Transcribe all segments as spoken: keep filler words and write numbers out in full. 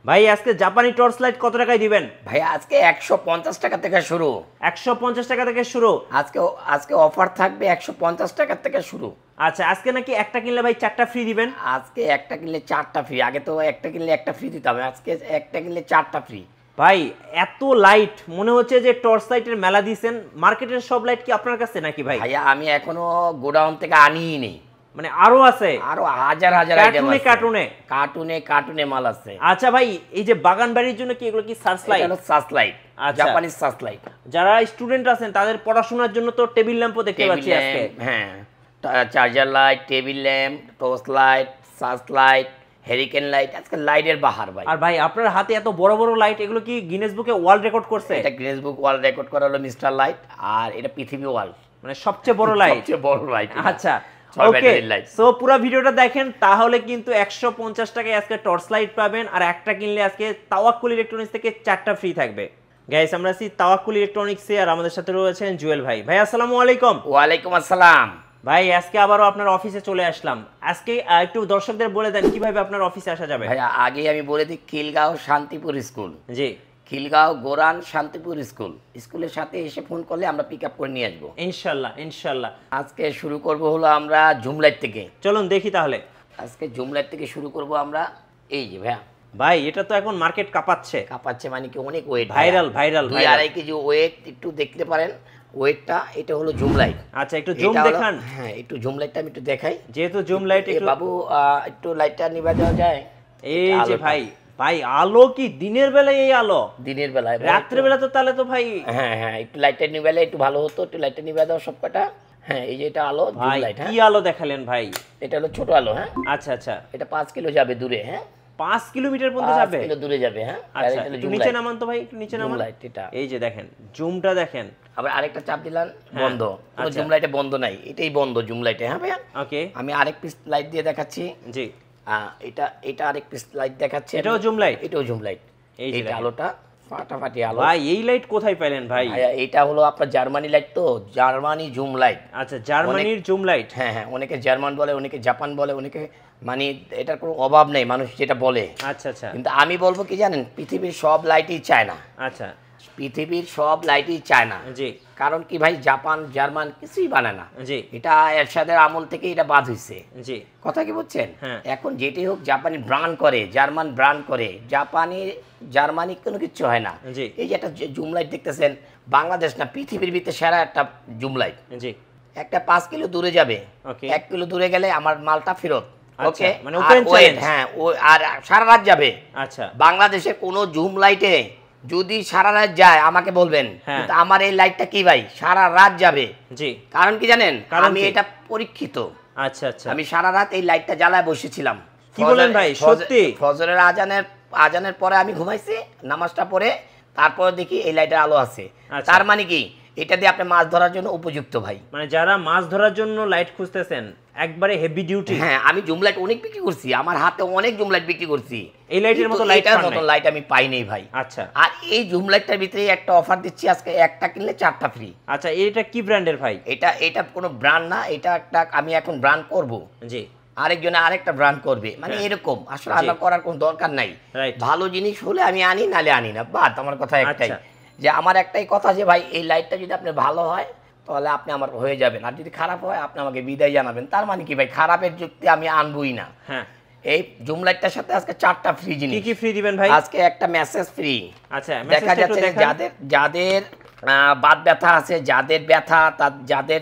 ভাই আজকে জাপানি টর্চ লাইট কত টাকায় দিবেন? ভাই আজকে একশো পঞ্চাশ টাকা থেকে শুরু। একশো পঞ্চাশ টাকা থেকে শুরু। আজকে আজকে অফার থাকবে একশো পঞ্চাশ টাকা থেকে শুরু। আচ্ছা, আজকে নাকি একটা কিনলে ভাই চারটা ফ্রি দিবেন? আজকে একটা কিনলে চারটা ফ্রি। আগে তো একটা কিনলে একটা ফ্রি দিতে হবে, আজকে একটা কিনলে চারটা ফ্রি। ভাই এত লাইট মনে হচ্ছে যে টর্চ লাইটের মেলা দিয়েছেন। মার্কেটের সব লাইট কি আপনার কাছে নাকি ভাই? ভাইয়া আমি এখনো গোডাউন থেকে আনিই নেই, মানে আরো আছে? আরো হাজার হাজার কার্টুনে কার্টুনে কার্টুনে কার্টুনে মাল আছে। আচ্ছা ভাই, এই যে বাগান বাড়ির জন্য কি এগুলো কি সার্চ লাইট? এটা হলো search light, Japanese search light. যারা স্টুডেন্ট আছেন তাদের পড়াশোনার জন্য তো টেবিল ল্যাম্পও দেখতে পাচ্ছি আজকে। হ্যাঁ, charger light, table lamp, torch light, search light, hurricane light, আজকে লাইটের বাহার ভাই। আর ভাই আপনার হাতে এত বড় বড় লাইট, এগুলো কি গিনেস বুকে ওয়ার্ল্ড রেকর্ড করছে? এটা গিনেস বুক ওয়ার্ল্ড রেকর্ড করা হলো মিস্টার লাইট, আর এটা পৃথিবী ওয়ার্ল্ড মানে সবচেয়ে বড় লাইট। সবচেয়ে বড় লাইট। আচ্ছা ওকে, সো পুরো ভিডিওটা দেখেন, তাহলে কিন্তু একশো পঞ্চাশ টাকায় আজকে টর্চ লাইট পাবেন, আর একটা কিনলে আজকে তাওয়াক্কুল ইলেকট্রনিক্স থেকে চারটা ফ্রি থাকবে। গাইস আমরা আছি তাওয়াক্কুল ইলেকট্রনিক্সে, আর আমাদের সাথে রয়েছেন জুয়েল ভাই। ভাই আসসালামু আলাইকুম। ওয়ালাইকুম আসসালাম। ভাই আজকে আবারও আপনার অফিসে চলে আসলাম। আজকে একটু দর্শকদের বলে দেন কিভাবে আপনার অফিসে আসা যাবে। ভাই আগে আমি বলে দিই, খিলগাঁও শান্তিপুর স্কুল। জি, খিলগাঁও গোরান শান্তিপুর স্কুল, স্কুলের সাথে এসে ফোন করলে আমরা পিক আপ করে নিয়ে আসবো ইনশাল্লাহ ইনশাল্লাহ। আজকে শুরু করব হলো আমরা জুম লাইট থেকে। চলুন দেখি তাহলে। আজকে জুম লাইট থেকে শুরু করব আমরা। এই যে ভাইয়া, ভাই এটা তো এখন মার্কেট কাঁপাচ্ছে। কাঁপাচ্ছে মানে কি, অনেক ওয়েট, ভাইরাল ভাইরাল দুই আড়াই কেজি ওয়েট। একটু দেখতে পারেন ওয়েটটা। এটা হলো জুম লাইট। আচ্ছা একটু জুম দেখান। হ্যাঁ একটু জুম লাইটটা আমি একটু দেখাই, যেহেতু জুম লাইট একটু। বাবু একটু লাইটটা নিভা দেওয়া যায়? এই যে ভাই, ভাই আলো কি দিনের বেলায়? এই আলো দিনের বেলায়, রাত্রে বেলা তো তাহলে তো ভাই। হ্যাঁ হ্যাঁ একটু লাইটটা নিভালে একটু ভালো হতো, একটু লাইটটা নিভা দাও সব কটা। হ্যাঁ এই যে এটা আলো, জুম লাইট। কি আলো দেখালেন ভাই? এটা হলো ছোট আলো। হ্যাঁ আচ্ছা আচ্ছা, এটা পাঁচ কিলো যাবে দূরে। হ্যাঁ পাঁচ কিলোমিটার পর্যন্ত যাবে? কিলো দূরে যাবে। হ্যাঁ আচ্ছা একটু নিচে নামান তো ভাই, একটু নিচে নামান। লাইট এটা, এই যে দেখেন জুমটা দেখেন। আবার আরেকটা চাপ দিলাম, বন্ধ। কোনো জুম লাইটে বন্ধ নাই, এটাই বন্ধ জুম লাইটে। হ্যাঁ ভাইয়া ওকে, আমি আরেক পিস লাইট দিয়ে দেখাচ্ছি। জি এটা এটা আরেক পিস লাইট দেখাচ্ছি। এটাও জুম লাইট? এটাও জুম লাইট। এই যে আলোটা ফাটাফাটি আলো। ভাই এই লাইট কোথায় পেলেন ভাই? এটা হলো আপনার জার্মানি লাইট, তো জার্মানি জুম লাইট। আচ্ছা জার্মানির জুম লাইট। হ্যাঁ হ্যাঁ, অনেকে জার্মান বলে, অনেকে জাপান বলে, অনেকে, মানে এটার কোনো অভাব নেই মানুষ যেটা বলে। আচ্ছা আচ্ছা, কিন্তু আমি বলবো কি জানেন, পৃথিবীর সব লাইটই চায় না। আচ্ছা পৃথিবীর সব লাইটই চায় না। জি, কারণ কি ভাই, জাপান জার্মান কিছুই বানায় না। জি এটা এরশাদের আমল থেকে এটা বাদ হয়েছে। জি, কথা কি বুঝছেন? হ্যাঁ। এখন যেটি হোক, জাপানি ব্র্যান্ড করে, জার্মান ব্র্যান্ড করে, জাপানি জার্মানি কোনো কিছু হয় না। জি এই যে একটা জুম লাইট দেখতেছেন, বাংলাদেশ না পৃথিবীর ভিতরে সেরা একটা জুম লাইট। জি, একটা পাঁচ কিলো দূরে যাবে, ওকে, এক কিলো দূরে গেলে আমার মালটা ফেরত। ওকে, মানে ওপেন চ্যালেঞ্জ। হ্যাঁ আর সারা রাত যাবে। আচ্ছা বাংলাদেশে কোনো জুম লাইটে যদি সারা রাত যায় আমাকে বলবেন, কিন্তু আমার এই লাইটটা কি ভাই সারা রাত যাবে। জি, কারণ কি জানেন, আমি এটা পরীক্ষিত। আচ্ছা আচ্ছা, আমি সারা রাত এই লাইটটা জ্বালায় বসেছিলাম। কি বলেন ভাই, সত্যি? ফজরের আজানের আজানের পরে আমি ঘুমাইছি, নামাজটা পড়ে তারপরে দেখি এই লাইটের আলো আছে। তার মানে কি, এটা দিয়ে আপনি মাছ ধরার জন্য উপযুক্ত ভাই। মানে যারা মাছ ধরার জন্য লাইট খুঁজতেছেন একবারে হেভি ডিউটি। হ্যাঁ আমি জুম লাইট অনেক বিক্রি করছি, আমার হাতে অনেক জুম লাইট বিক্রি করছি। এই লাইটের মতো লাইটের মতো লাইট আমি পাই নাই ভাই। আচ্ছা, আর এই জুম লাইটটার ভিতরে একটা অফার দিচ্ছি আজকে, একটা কিনলে চারটা ফ্রি। আচ্ছা এটা কি ব্র্যান্ডের ভাই? এটা এটা কোনো ব্র্যান্ড না, এটা একটা আমি এখন ব্র্যান্ড করব। জি, আরেকজনে আরেকটা ব্র্যান্ড করবে, মানে এরকম। আসলে আলাদা করার কোনো দরকার নাই। ভালো জিনিস হলে আমি আনি, নালে আনি না, বাদ। আমার কথা একটাই, যে আমার একটাই কথা যে ভাই এই লাইটটা যদি আপনার ভালো হয় তাহলে আপনি আমার হয়ে যাবেন, আর যদি খারাপ হয় আপনি আমাকে বিদায় জানাবেন। তার মানে কি ভাই, খারাপের যুক্তি আমি আনবই না। হ্যাঁ এই জুম লাইটটার সাথে আজকে চারটা ফ্রি জিনিস। কি কি ফ্রি দিবেন ভাই? আজকে একটা মেসেজ ফ্রি। আচ্ছা দেখা যাচ্ছে যাদের যাদের বাত ব্যথা আছে, যাদের ব্যথা, যাদের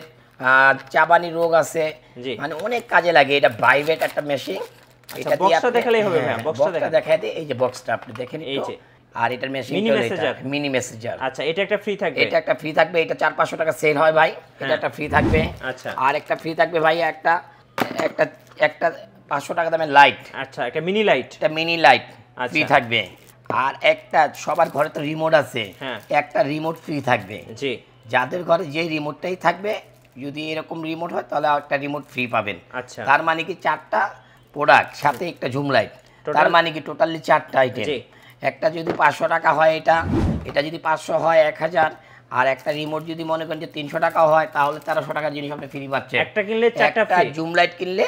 চাবানি রোগ আছে, মানে অনেক কাজে লাগে। এটা প্রাইভেট একটা মেশিন। এটা বক্সটা দেখালেই হবে ভাই, বক্সটা দেখাই দিই। এই যে বক্সটা আপনি দেখেন, এই যে, আর এটার machine mini messenger. Mini messenger. আচ্ছা এটা একটা ফ্রি থাকবে? এটা একটা ফ্রি থাকবে। এটা চার পাঁচশো টাকা সেল হয় ভাই, এটা একটা ফ্রি থাকবে। আচ্ছা, আর একটা ফ্রি থাকবে ভাই, একটা একটা একটা পাঁচশো টাকা দামের লাইট। আচ্ছা একটা মিনি লাইট, একটা মিনি লাইট ফ্রি থাকবে। আর একটা, সবার ঘরে তো রিমোট আছে, একটা রিমোট ফ্রি থাকবে। জি, যাদের ঘরে যে রিমোটটাই থাকবে, যদি এরকম রিমোট হয় তাহলে একটা রিমোট ফ্রি পাবেন। আচ্ছা, তার মানে কি চারটা প্রোডাক্ট সাথে একটা জুম লাইট, তার মানে কি টোটালি চারটা আইটেম। একটা যদি পাঁচশো টাকা হয়, এটা এটা যদি পাঁচশো হয় এক হাজার। আর একটা রিমোট যদি মনে করেন যে তিনশো টাকা হয়, তাহলে তেরোশো টাকার জিনিস আপনি ফ্রি পাচ্ছেন। একটা কিনলে চারটা ফ্রি। জুম লাইট কিনলে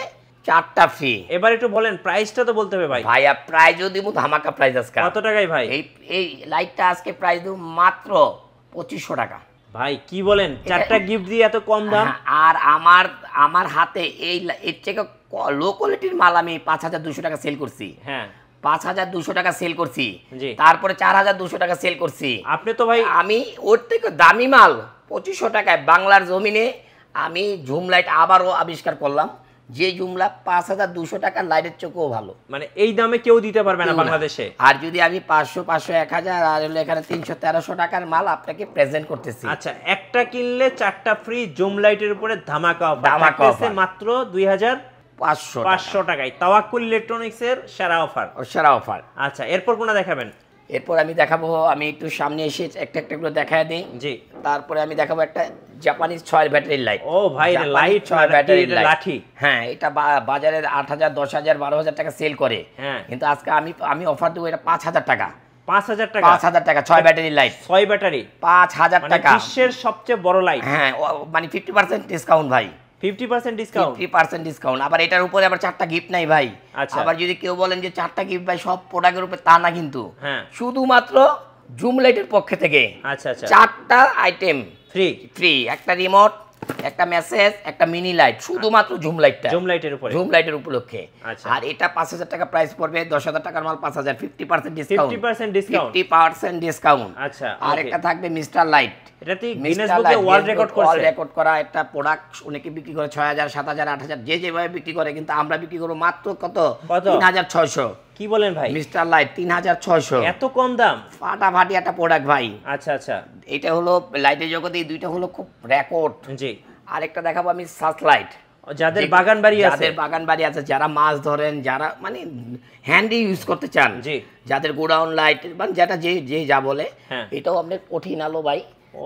চারটা ফ্রি। এবার একটু বলেন প্রাইসটা তো বলতে হবে ভাই। ভাইয়া প্রাইজও দিব ধামাকা প্রাইস আজকে। কত টাকায় ভাই? এই এই লাইটটা আজকে প্রাইস দেব মাত্র পঁচিশশো টাকা। ভাই কি বলেন, চারটা গিফট দিয়ে এত কম দাম? আর আমার আমার হাতে এই এর থেকে লো কোয়ালিটির মাল আমি পাঁচ হাজার দুশো টাকা সেল করছি। হ্যাঁ, পাঁচ হাজার দুশো টাকা সেল করছি, জি। তারপরে চার হাজার দুশো টাকা সেল করছি। আপনি তো ভাই, আমি ওর থেকে দামি মাল পঁচিশশো টাকায় বাংলার জমিনে আমি ঝুম লাইট আবারও আবিষ্কার করলাম, যে জুমলা পাঁচ হাজার দুশো টাকার লাইটের চোখেও ভালো। মানে এই দামে কেউ দিতে পারবে না বাংলাদেশে। আর যদি আমি পাঁচশো পাঁচশো এক হাজার আর হলো এখানে তিনশো তেরোশো টাকার মাল আপনাকে প্রেজেন্ট করতেছি। আচ্ছা, একটা কিনলে চারটা ফ্রি জুম লাইটের উপরে ধামাকা অফার, ধামাকা অফার মাত্র দুই হাজার পাঁচশো পাঁচশো টাকায়। তাওয়াক্কুল ইলেকট্রনিক্স এর সেরা অফার, সেরা অফার। আচ্ছা, এরপর কোনটা দেখাবেন? এরপর আমি দেখাবো, আমি একটু সামনে এসে একটা একটা করে দেখায় দিই। জি। তারপরে আমি দেখাবো একটা জাপানিজ ছয় ব্যাটারির লাইট। ও ভাই, লাইট ছয় ব্যাটারির লাঠি। হ্যাঁ, এটা বাজারে আট হাজার দশ হাজার বারো হাজার টাকা সেল করে। হ্যাঁ, কিন্তু আজকে আমি আমি অফার দেবো এটা পাঁচ হাজার টাকা। পাঁচ হাজার টাকা? পাঁচ হাজার টাকা ছয় ব্যাটারির লাইট, ছয় ব্যাটারি পাঁচ হাজার টাকা, বিশ্বের সবচেয়ে বড় লাইট। হ্যাঁ, মানে ফিফটি পার্সেন্ট ডিসকাউন্ট ভাই, fifty percent discount, fifty percent discount. আবার এটার উপরে আবার চারটা গিফট নাই ভাই। আচ্ছা, আবার যদি কেউ বলেন যে চারটা গিফট ভাই সব প্রোডাক্টের উপরে, তা না কিন্তু। হ্যাঁ, শুধুমাত্র জুম লাইটের পক্ষে থেকে আচ্ছা আচ্ছা চারটা আইটেম ফ্রি ফ্রি, একটা রিমোট, একটা মেসেজ, একটা মিনি লাইট, শুধুমাত্র জুম লাইটটা, জুম লাইটের উপরে, জুম লাইটের উপলক্ষে। আচ্ছা, আর এটা পাঁচ হাজার টাকা প্রাইস পড়বে, দশ হাজার টাকার মাল পাঁচ হাজার, fifty percent discount, fifty percent discount, fifty percent discount. আচ্ছা, আর একটা থাকবে মিস্টার লাইট, এটাতে গিনেস বুকে ওয়ার্ল্ড রেকর্ড করছে, ওয়ার্ল্ড রেকর্ড করা একটা প্রোডাক্ট। অনেকে বিক্রি করে ছয় হাজার সাত হাজার আট হাজার, যে যেভাবে বিক্রি করে, কিন্তু আমরা বিক্রি করব মাত্র কত, তিন হাজার ছয়শো। কি বলেন ভাই? মিস্টার লাইট তিন হাজার ছয়শো, এত কম দাম? ফাটাফাটি একটা প্রোডাক্ট ভাই। আচ্ছা আচ্ছা, এটা হলো লাইটের জগতে এই দুইটা হলো খুব রেকর্ড। জি। আরেকটা দেখাবো আমি সার্চ লাইট, যাদের বাগান বাড়ি আছে, যাদের বাগান বাড়ি আছে, যারা মাছ ধরেন, যারা মানে হ্যান্ডি ইউজ করতে চান, জি, যাদের গোডাউন লাইট, মানে যেটা যে যে যা বলে, এটাও আপনার কঠিন আলো ভাই,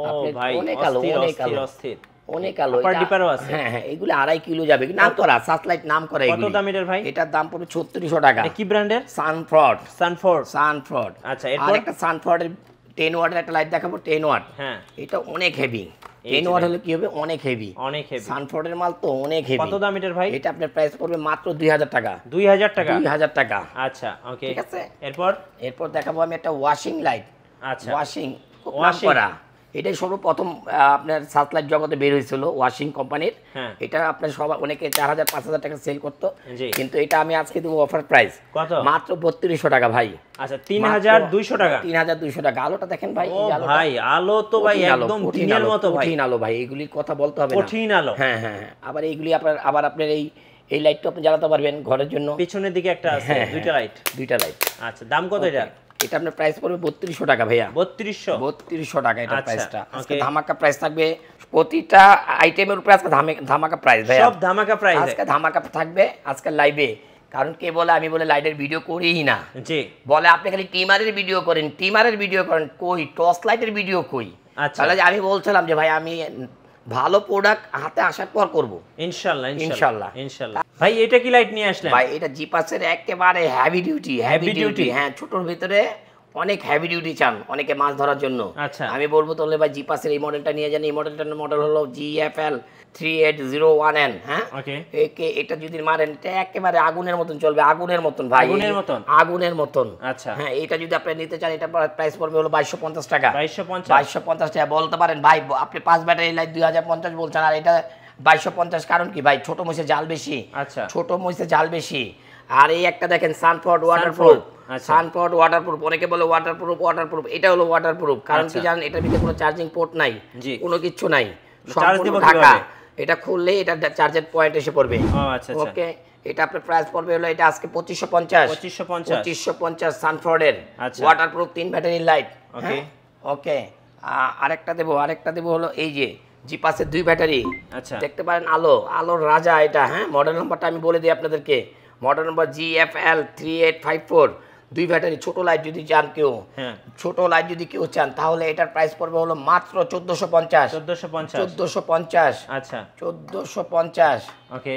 অনেক আলো, অনেক আলো, অনেক আলো। হ্যাঁ হ্যাঁ, এগুলো আড়াই কিলো যাবে, নাম করা সার্চ লাইট, নাম করা। কত দাম এটার ভাই? এটার দাম পড়বে ছত্রিশশো টাকা। কি ব্র্যান্ডের? Sunford, Sunford, Sunford. আচ্ছা, আর একটা সানফোর্ডের টেন ওয়াটের একটা লাইট দেখাবো, টেন ওয়াট। হ্যাঁ, এটা অনেক হেভি, টেন ওয়াট হলে কি হবে, অনেক হেভি, অনেক হেভি। সানফোর্ডের মাল তো অনেক হেভি। কত দাম এটার ভাই? এটা আপনার প্রাইস পড়বে মাত্র দুই হাজার টাকা। দুই হাজার টাকা? দুই হাজার টাকা। আচ্ছা, ওকে, ঠিক আছে। এরপর এরপর দেখাবো আমি একটা ওয়াশিং লাইট। আচ্ছা, ওয়াশিং, ওয়াশিং করা, এটাই সর্বপ্রথম আপনার সাতলাইট জগতে বের হয়েছিল ওয়াশিং কোম্পানির। এটা আপনার সবাই অনেকে চার হাজার পাঁচ হাজার টাকা সেল করতো, কিন্তু এটা আমি আজকে দেবো অফার প্রাইস কত, মাত্র বত্রিশশো টাকা ভাই। আচ্ছা, তিন হাজার দুইশো টাকা। তিন হাজার দুইশো টাকা। আলোটা দেখেন ভাই, ভাই আলো তো ভাই একদম দিনের মতো ভাই, কঠিন আলো ভাই, এগুলির কথা বলতে হবে না, কঠিন আলো। হ্যাঁ হ্যাঁ হ্যাঁ। আবার এইগুলি আপনার, আবার আপনার এই এই লাইটটা আপনি জ্বালাতে পারবেন ঘরের জন্য। পিছনের দিকে একটা আছে, দুইটা লাইট, দুইটা লাইট। আচ্ছা, দাম কত এটা? এটা আপনার প্রাইস পড়বে বত্রিশশো টাকা ভাইয়া। বত্রিশশো? বত্রিশশো টাকা এটা প্রাইসটা। আজকে ধামাকা প্রাইস থাকবে, প্রতিটা আইটেমের উপরে আজকে ধামাকা প্রাইস ভাইয়া, সব ধামাকা প্রাইস আজকে ধামাকা থাকবে আজকে লাইভে। কারণ কে বলে আমি বলে লাইটের ভিডিও করিই না, জি, বলে আপনি খালি টিমারের ভিডিও করেন, টিমারের ভিডিও করেন, কই টর্চ লাইটের ভিডিও কই? আচ্ছা, তাহলে আমি বলছিলাম যে ভাই আমি ভালো প্রোডাক্ট হাতে আসার পর করব ইনশাআল্লাহ, ইনশাআল্লাহ, ইনশাআল্লাহ। ভাই এটা কি লাইট নিয়ে আসলেন? ভাই এটা জিপাসের একেবারে হেভি ডিউটি, হেভি ডিউটি। হ্যাঁ, ছোটর ভিতরে অনেক হেভি ডিউটি চান অনেকে মাছ ধরার জন্য। আচ্ছা, আমি বলবো তাহলে ভাই জিপাসের এই মডেলটা নিয়ে যান। এই মডেলটার মডেল হলো G F L three eight zero one N. হ্যাঁ, একে এটা যদি মারেন এটা একেবারে আগুনের মতন চলবে, আগুনের মতন ভাই, আগুনের মতন, আগুনের মতন। আচ্ছা, হ্যাঁ, এটা যদি আপনি নিতে চান, এটা প্রাইস পড়বে হলো বাইশশো পঞ্চাশ টাকা। বাইশশো পঞ্চাশ? বাইশশো পঞ্চাশ টাকা। বলতে পারেন ভাই আপনি পাঁচ ব্যাটারি লাইট দুই হাজার পঞ্চাশ বলছেন, আর এটা বাইশশো পঞ্চাশ। কারণ কি ভাই, ছোট মহিষে জাল বেশি। আচ্ছা, ছোট মহিষে জাল বেশি। আর এই একটা দেখেন সানফোর্ড ওয়াটারপ্রুফ, সানফোর্ড ওয়াটারপ্রুফ। অনেকে বলে ওয়াটারপ্রুফ, ওয়াটারপ্রুফ, এটা হলো ওয়াটারপ্রুফ। কারণ কি জানেন, এটার ভিতরে কোনো চার্জিং পোর্ট নাই, কোনো কিছু নাই, সম্পূর্ণ ঢাকা। এটা খুললে এটা চার্জের পয়েন্ট এসে পড়বে। ওকে, এটা আপনার প্রাইস পড়বে হলো এটা আজকে পঁচিশশো পঞ্চাশ। পঁচিশশো পঞ্চাশ? পঁচিশশো পঞ্চাশ সানফোর্ডের ওয়াটারপ্রুফ তিন ব্যাটারি লাইট। Okay okay. আরেকটা দেবো, আরেকটা দেবো হলো এই যে জিপাসের দুই ব্যাটারি। আচ্ছা, দেখতে পারেন আলো, আলোর রাজা এটা। হ্যাঁ, মডেল নাম্বারটা আমি বলে দিই আপনাদেরকে, model number G F L three eight five four. দুই ব্যাটারি, ছোট লাইট যদি চান কেউ, ছোট লাইট যদি কেউ চান, তাহলে এটার প্রাইস পড়বে হলো মাত্র চোদ্দশো পঞ্চাশ। চোদ্দশো পঞ্চাশ? চোদ্দশো পঞ্চাশ। আচ্ছা, চোদ্দশো পঞ্চাশ। ওকে,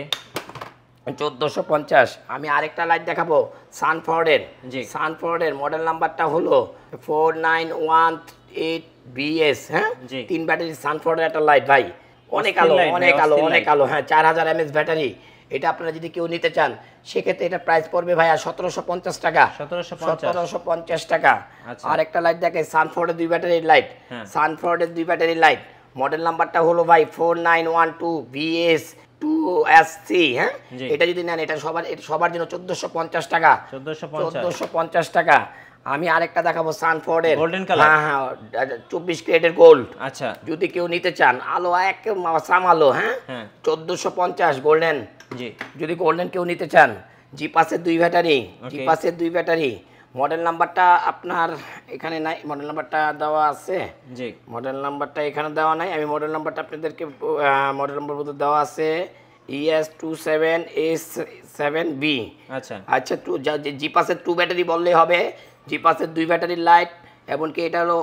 চোদ্দশো পঞ্চাশ। আমি আরেকটা লাইট দেখাবো সানফোর্ডের। সানফোর্ডের মডেল নাম্বারটা হলো four nine one eight B. S, তিন ব্যাটারি সানফোর্ডের একটা লাইট ভাই, অনেক আলো, অনেক আলো, অনেক আলো। হ্যাঁ, চার হাজার এমএস ব্যাটারি। এটা আপনারা যদি কেউ নিতে চান সেক্ষেত্রে এটা প্রাইস পড়বে ভাইয়া সতেরোশো পঞ্চাশ টাকা সতেরোশো পঞ্চাশ টাকা। আর একটা লাইট দেখে সানফোর্ডের দুই ব্যাটারির লাইট, সানফোর্ডের দুই ব্যাটারির লাইট, মডেল নাম্বারটা হলো ভাই four nine one two V S two C. হ্যাঁ, এটা যদি নেন এটা সবার সবার জন্য চোদ্দোশো পঞ্চাশ টাকা চোদ্দোশো পঞ্চাশ টাকা। আমি আরেকটা দেখাবো সানফোর্ডের গোল্ডেন কালার, হ্যাঁ হ্যাঁ চব্বিশ ক্যারেটের গোল্ড। আচ্ছা, যদি কেউ নিতে চান আলো এক সাম আলো, হ্যাঁ চোদ্দোশো পঞ্চাশ গোল্ডেন। জি, যদি গোল্ডেন কেউ নিতে চান, জি পাসের দুই ব্যাটারি, জি পাসের দুই ব্যাটারি। মডেল নাম্বারটা আপনার এখানে নাই, মডেল নাম্বারটা দেওয়া আছে। জি, মডেল নাম্বারটা এখানে দেওয়া নাই, আমি মডেল নাম্বারটা আপনাদেরকে মডেল নাম্বার বলতে দেওয়া আছে E S two seven S seven B. আচ্ছা আচ্ছা, টু জি পাসের টু ব্যাটারি বললেই হবে, জি পাসের দুই ব্যাটারির লাইট, এমনকি এটা হলো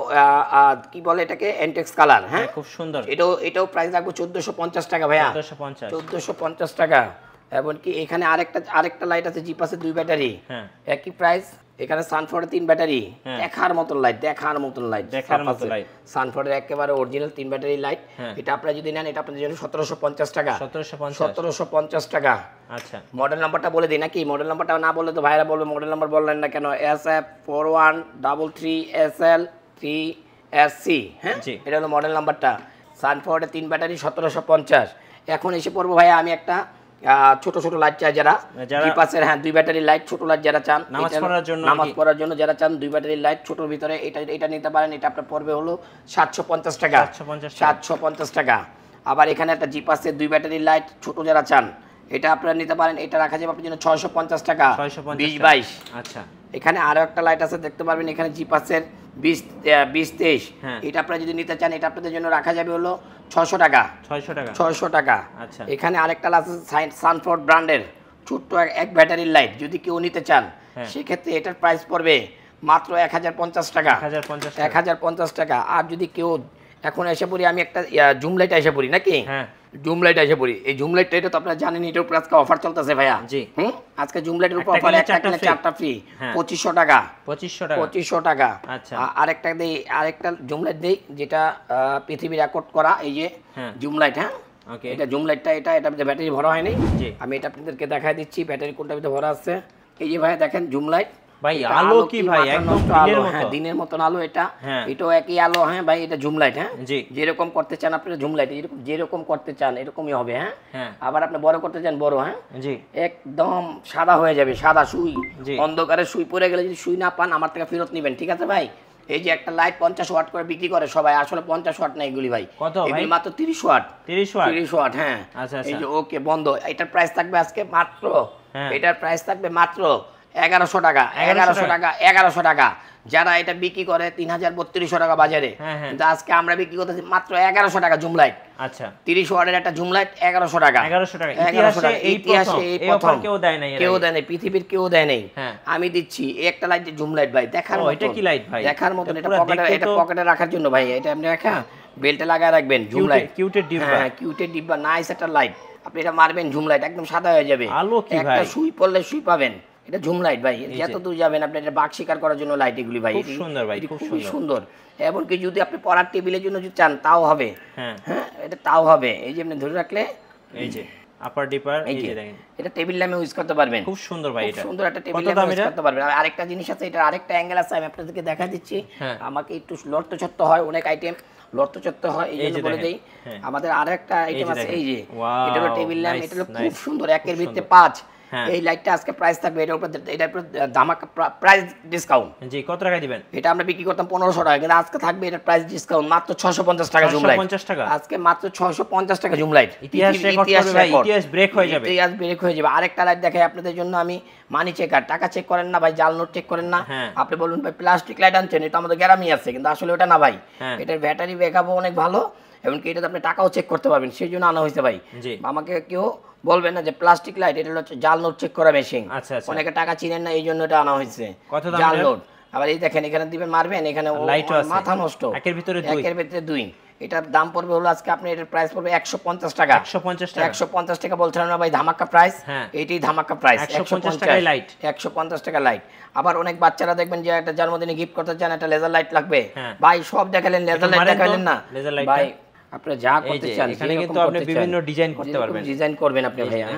কি বলে এটাকে এন্টেক্স কালার। হ্যাঁ, খুব সুন্দর। এটাও এটাও প্রাইস রাখবো চোদ্দোশো পঞ্চাশ টাকা ভাইয়া, চোদ্দোশো পঞ্চাশ টাকা। এমনকি এখানে আরেকটা আরেকটা লাইট আছে জি পাসের দুই ব্যাটারি, একই প্রাইস। এখানে সানফোর্ডের তিন ব্যাটারি, দেখার মতন লাইট, দেখার মতন লাইট, দেখার মতন লাইট। সানফোর্ডের একেবারে অরিজিনাল তিন ব্যাটারি লাইট। এটা আপনারা যদি নেন এটা আপনাদের জন্য সতেরোশো পঞ্চাশ টাকা সতেরোশো পঞ্চাশ টাকা। আচ্ছা, মডেল নাম্বারটা বলে দিই নাকি? মডেল নাম্বারটা না বললে তো ভাইরা বলবে মডেল নাম্বার বললেন না কেন। S F four one double three S L three S C. হ্যাঁ, এটা হলো মডেল নাম্বারটা। সানফোর্ডের তিন ব্যাটারি সতেরোশো পঞ্চাশ। এখন এসে পড়বো ভাইয়া আমি একটা ছোট ছোট লাইট চাই যারা পাশের, হ্যাঁ দুই ব্যাটারি লাইট ছোট লাইট যারা চান নামাজ পড়ার জন্য, নামাজ পড়ার জন্য যারা চান দুই ব্যাটারি লাইট ছোটর ভিতরে এটা এটা নিতে পারেন। এটা আপনার পড়বে হলো সাতশো পঞ্চাশ টাকা সাতশো পঞ্চাশ টাকা। আবার এখানে একটা জি পাসের দুই ব্যাটারি লাইট ছোট যারা চান এটা আপনারা নিতে পারেন। এটা রাখা যাবে আপনার জন্য ছয়শো পঞ্চাশ টাকা বিশ বাইশ। আচ্ছা, এখানে আরো একটা লাইট আছে দেখতে পারবেন, এখানে জি পাসের বিশ বিশ তেইশ। এটা আপনারা যদি নিতে চান এটা আপনাদের জন্য রাখা যাবে হলো ছয়শো টাকা ছয়শো টাকা। আচ্ছা, এখানে আরেকটা আছে সানফোর্ড ব্র্যান্ডের ছোট্ট এক ব্যাটারির লাইট, যদি কেউ নিতে চান সেক্ষেত্রে এটার প্রাইস পড়বে মাত্র এক হাজার পঞ্চাশ টাকা এক হাজার পঞ্চাশ টাকা। আর যদি কেউ এখন এসে পড়ি আমি একটা জুম লাইট এসে পড়ি নাকি, জুম লাইট এসে পড়ি। এই জুম লাইটটা এটা তো আপনারা জানেন, এটার উপর আজকে অফার চলতেছে ভাইয়া। জি, হুম, আজকে জুম লাইটের উপর অফার একটা কিনলে চারটা ফ্রি, পঁচিশশো টাকা পঁচিশশো টাকা। আচ্ছা, আরেকটা দেই, আরেকটা জুম লাইট দেই যেটা পৃথিবী রেকর্ড করা, এই যে জুম লাইট। হ্যাঁ, এটা জুম লাইটটা, এটা এটা ব্যাটারি ভরা হয়নি, আমি এটা আপনাদেরকে দেখাই দিচ্ছি ব্যাটারি কোনটার ভিতরে ভরা আছে। এই যে ভাইয়া দেখেন জুম লাইট ভাই, আলো কি ভাই একদম দিনের মতো, হ্যাঁ দিনের মতন আলো এটা। এটাও একই আলো। হ্যাঁ ভাই, এটা জুম লাইট। হ্যাঁ, যেরকম করতে চান আপনারা জুম লাইট এরকম যেরকম করতে চান এরকমই হবে। হ্যাঁ, আবার আপনি বড় করতে চান বড়। হ্যাঁ জি, একদম সাদা হয়ে যাবে, সাদা সুই। অন্ধকারে সুই পড়ে গেলে যদি সুই না পান আমার থেকে ফেরত নেবেন, ঠিক আছে ভাই? এই যে একটা লাইট পঞ্চাশ ওয়াট করে বিক্রি করে সবাই, আসলে পঞ্চাশ ওয়াট না এগুলি ভাই, কত ভাই? মাত্র তিরিশ ওয়াট তিরিশ ওয়াট তিরিশ ওয়াট। হ্যাঁ, এই যে ওকে বন্ধ। এটার প্রাইস থাকবে আজকে মাত্র, এটার প্রাইস থাকবে মাত্র এগারোশো টাকা এগারোশো টাকা এগারোশো টাকা। যারা এটা বিক্রি করে তিন হাজার বত্রিশশো টাকা বাজারে, কিন্তু আজকে আমরা বিক্রি করতেছি মাত্র এগারোশো টাকা জুম লাইট। আচ্ছা, তিরিশ ওয়াটের একটা জুম লাইট এগারোশো টাকা এগারোশো টাকা এগারোশো টাকা। ইতিহাসে এই প্রথম, কেউ দেয় নাই, কেউ দেয় নাই, পৃথিবীর কেউ দেয় নাই। আমি দিচ্ছি একটা লাইট জুম লাইট ভাই, দেখার মতো। এটা কি লাইট ভাই? দেখার মতো। এটা পকেটে, এটা পকেটে রাখার জন্য ভাই, এটা আপনি রাখা বেল্টে লাগায় রাখবেন। জুম লাইট, কিউটের ডিব্বা, হ্যাঁ কিউটের ডিব্বা, নাইস একটা লাইট। আপনি এটা মারবেন জুম লাইট একদম সাদা হয়ে যাবে। আলো কি ভাই? একটা সুই পড়লে সুই পাবেন। এটা জুম লাইট ভাই, যত দূর যাবেন আপনি এটা বাক শিকার করার জন্য লাইট এগুলি ভাই, খুব সুন্দর ভাই, খুব সুন্দর। এমনকি যদি আপনি পড়ার টেবিলের জন্য যদি চান তাও হবে। হ্যাঁ হ্যাঁ, এটা তাও হবে। এই যে আপনি ধরে রাখলে এই যে আপার ডিপার, এই যে দেখেন এটা টেবিল ল্যাম্পে ইউজ করতে পারবেন, খুব সুন্দর ভাই। এটা সুন্দর একটা টেবিল ল্যাম্পে ইউজ করতে পারবেন। আর আরেকটা জিনিস আছে, এটা আরেকটা অ্যাঙ্গেল আছে, আমি আপনাদেরকে দেখা দিচ্ছি। আমাকে একটু লড়তচত্ত হয়, অনেক আইটেম লড়তচত্ত হয়, এই জন্য বলে দেই। আমাদের আরেকটা আইটেম আছে, এই যে এটা হলো টেবিল ল্যাম্প, এটা হলো খুব সুন্দর, একের ভিতরে পাঁচ। এই লাইটটা আজকে প্রাইস থাকবে এটার উপর, এটার উপর ধামাকা প্রাইস ডিসকাউন্ট। জি, কত টাকা দিবেন? এটা আমরা বিক্রি করতাম পনেরোশো টাকা, কিন্তু আজকে থাকবে এটার প্রাইস ডিসকাউন্ট মাত্র ছয়শো পঞ্চাশ টাকা জুম লাইট। আজকে মাত্র ছয়শো পঞ্চাশ টাকা জুম লাইট। ইতিহাস ইতিহাস ব্রেক হয়ে যাবে, ইতিহাস ব্রেক হয়ে যাবে। আরেকটা লাইট দেখাই আপনাদের জন্য আমি, মানি চেকার। টাকা চেক করেন না ভাই, জাল নোট চেক করেন না। আপনি বলুন ভাই প্লাস্টিক লাইট আনছেন, এটা আমাদের গ্যারামি আছে, কিন্তু আসলে ওটা না ভাই। এটার ব্যাটারি ব্যাকআপও অনেক ভালো, এমনকি এটাতে আপনি টাকাও চেক করতে পারবেন, সেই জন্য আনা হয়েছে ভাই। আমাকে কেউ বলবেন না যে প্লাস্টিক লাইট, এটা হচ্ছে জাল নোট চেক করা মেশিন। অনেকে টাকা চিনেন না, এই জন্য এটা আনা হয়েছে জাল নোট। আবার এই দেখেন এখানে দিবেন, মারবেন, এখানে মাথা নষ্ট, একের ভিতরে একের ভিতরে দুই। এটার দাম পড়বে হলো আজকে আপনি এটার প্রাইস পড়বে একশো পঞ্চাশ টাকা একশো পঞ্চাশ টাকা একশো পঞ্চাশ টাকা বলছিলাম না ভাই, ধামাকা প্রাইস। এইটাই ধামাকা প্রাইস, একশো পঞ্চাশ টাকা লাইট, একশো পঞ্চাশ টাকা লাইট। আবার অনেক বাচ্চারা দেখবেন যে একটা জন্মদিনে গিফট করতে চান, একটা লেজার লাইট লাগবে ভাই, সব দেখালেন লেজার লাইট দেখালেন না ভাই, আপনি যা করতে চান এখানে কিন্তু আপনি বিভিন্ন ডিজাইন করতে পারবেন, ডিজাইন করবেন আপনি ভাই। হ্যাঁ,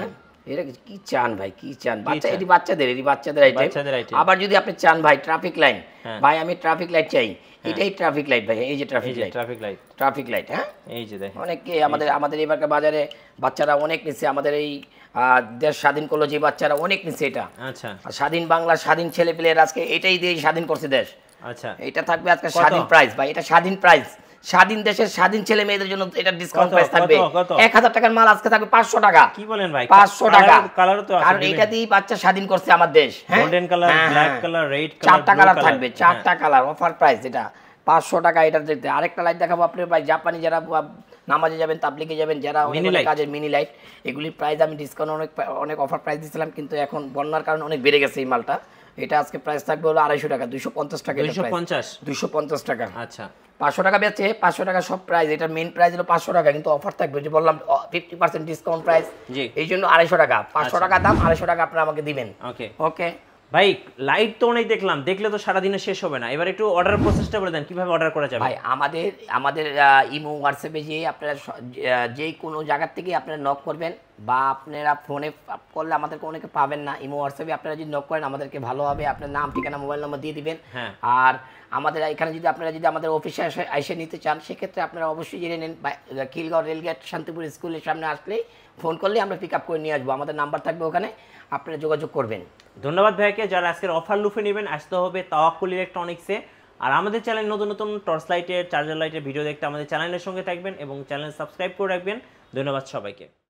এটা কি চান ভাই, কি চান? বাচ্চা, এটি বাচ্চাদের, এটি বাচ্চাদের আইটেম। আবার যদি আপনি চান ভাই ট্রাফিক লাইন, ভাই আমি ট্রাফিক লাইট চাই, এটাই ট্রাফিক লাইট ভাই, এই যে traffic light, traffic light, traffic light. হ্যাঁ, এই যে দেখেন অনেকে আমাদের আমাদের এবারকার বাজারে বাচ্চারা অনেক নিচ্ছে, আমাদের এই দেশ স্বাধীন করলো যে বাচ্চারা অনেক নিচ্ছে এটা। আচ্ছা, স্বাধীন বাংলা, স্বাধীন ছেলে পেলের আজকে এটাই দিয়ে স্বাধীন করছে দেশ। আচ্ছা, এটা থাকবে আজকে স্বাধীন প্রাইস ভাই, এটা স্বাধীন প্রাইস, স্বাধীন দেশের স্বাধীন ছেলে মেয়েদের জন্য এটা ডিসকাউন্ট প্রাইস থাকবে। এক হাজার টাকার মাল আজকে থাকবে পাঁচশো টাকা। কি বলেন ভাই, পাঁচশো টাকা। কালার তো আছে, কারণ এটা দিয়ে বাচ্চা স্বাধীন করছে আমার দেশ। Golden colour, black colour, red colour, চারটা কালার থাকবে, চারটা কালার, অফার প্রাইস এটা পাঁচশো টাকা। এটা দিতে আরেকটা লাইট দেখাবো আপনার ভাই, জাপানি যারা নামাজে যাবেন, তাবলিগে যাবেন, যারা কাজের মিনি লাইট, এগুলির প্রাইস আমি ডিসকাউন্ট অনেক অনেক অফার প্রাইস দিয়েছিলাম, কিন্তু এখন বন্যার কারণে অনেক বেড়ে গেছে এই মালটা। এটা আজকে প্রাইস থাকবে হলো আড়াইশো টাকা, দুইশো পঞ্চাশ টাকা, দুইশো পঞ্চাশ টাকা। আচ্ছা, পাঁচশো টাকা বেচে, পাঁচশো টাকা সব প্রাইস, এটা মেইন প্রাইস হলো পাঁচশো টাকা, কিন্তু অফার থাকবে যে বললাম ফিফটি পার্সেন্ট ডিসকাউন্ট প্রাইস, এই জন্য আড়াইশো টাকা। পাঁচশো টাকা দাম, আড়াইশো টাকা আপনারা আমাকে দিবেন। ওকে ওকে ভাই, লাইট তো অনেক দেখলাম, দেখলে তো সারাদিনে শেষ হবে না। এবার একটু অর্ডার প্রসেসটা বলে দেন, কিভাবে অর্ডার করা যাবে? ভাই আমাদের আমাদের ইমো হোয়াটসঅ্যাপে যে আপনারা যে কোনো জায়গার থেকে আপনারা নক করবেন, বা আপনারা ফোনে করলে আমাদেরকে অনেকে পাবেন না, ইমো হোয়াটসঅ্যাপে আপনারা যদি নক করেন আমাদেরকে ভালো হবে, আপনার নাম, ঠিকানা, মোবাইল নম্বর দিয়ে দিবেন। আর আমাদের এখানে যদি আপনারা যদি আমাদের অফিসে এসে এসে নিতে চান, সেক্ষেত্রে আপনারা অবশ্যই জেনে নেন, খিলগাঁও রেলগেট শান্তিপুর স্কুলের সামনে আসলেই ফোন করলে আমরা পিক আপ করে নিয়ে আসবো, আমাদের নাম্বার থাকবে ওখানে, আপনারা যোগাযোগ করবেন। ধন্যবাদ ভাইকে। যারা আজকের অফার লুফে নেবেন, আসতে হবে তাওয়াক্কুল ইলেকট্রনিক্সে। আর আমাদের চ্যানেল নতুন নতুন টর্চ লাইটের, চার্জার লাইটের ভিডিও দেখতে আমাদের চ্যানেলের সঙ্গে থাকবেন এবং চ্যানেল সাবস্ক্রাইব করে রাখবেন। ধন্যবাদ সবাইকে।